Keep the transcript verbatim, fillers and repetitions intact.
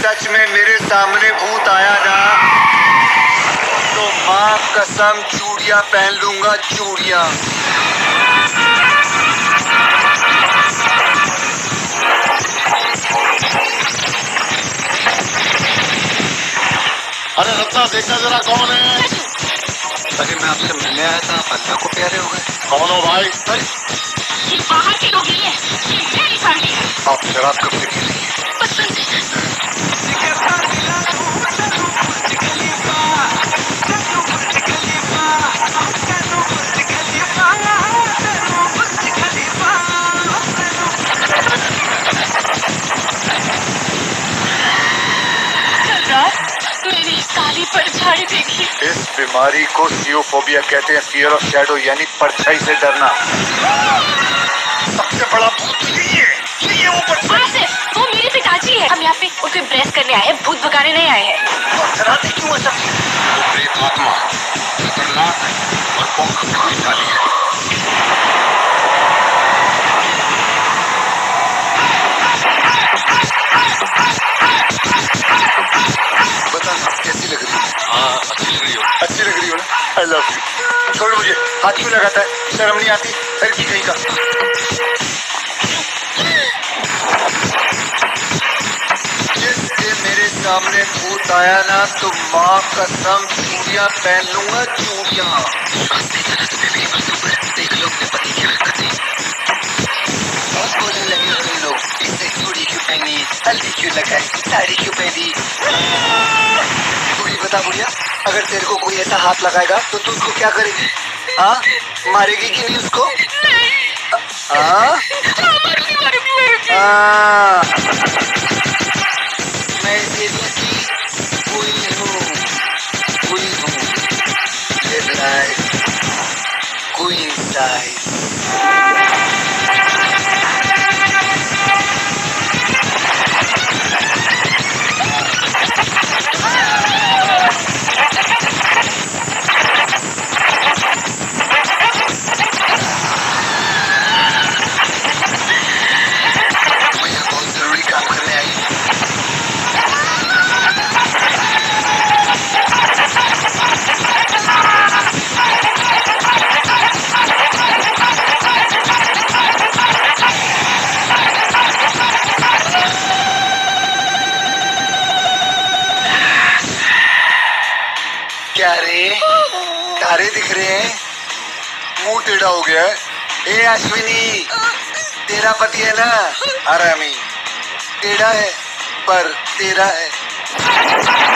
सच में मेरे सामने भूत आया ना तो माँ कसम चूड़ियां पहन लूंगा, चूड़ियां। अरे रत्ना, देखना जरा कौन है। अरे मैं आपसे मिलने आया था, अल्लाह को प्यारे हो गए। कौन हो भाई? अरे ये बाहर के लोग नहीं है, ये मेरी फैमिली है। आप शराब कब से पी रही हैं? बचपन से। कल रात मैंने काली परछाई देखी। इस बीमारी को सियोफोबिया कहते हैं, फियर ऑफ शैडो, यानी परछाई से डरना। सबसे बड़ा भूत यही है, यही है वो परछाई। वो मेरे पिताजी है। हम यहाँ पे उनको इम्प्रेस करने आए हैं, भूत भगाने नहीं आए हैं। और डराते क्यों है सब? वो प्रेत आत्मा खतरनाक और पंख भागशाली है। बताना कैसी लग रही है? हाँ, अच्छी लग रही हो। अच्छी लग रही हो ना? I love you. छोड़ मुझे, हाथ क्यों लगाता है? शर्म नहीं आती? फिर की कहीं का। जिससे मेरे सामने भूत आया ना तो माँ कसम चूड़ियां पहन लूंगा, चूड़ियां। देख लो अपने पति की हरकतें। बहुत बोलने लगे तुम लोग, इससे चूड़ी क्यों पहनी, हल्दी क्यों लगाई, साड़ी क्यों पहनी। तू ही बता बुढ़िया, अगर तेरे को कोई ऐसा हाथ लगाएगा तो तू उसको क्या करेगी? हाँ, मारेगी कि नहीं उसको? हाँ, मारूंगी, मारूंगी, मारूंगी। हाँ। मैं इस एरिया की क्वीन हूँ, क्वीन हूँ। Live life queen size. क्या रे, तारे दिख रहे हैं? मुंह टेढ़ा हो गया है। ए अश्विनी, तेरा पति है ना हरामी, टेढ़ा है पर तेरा है।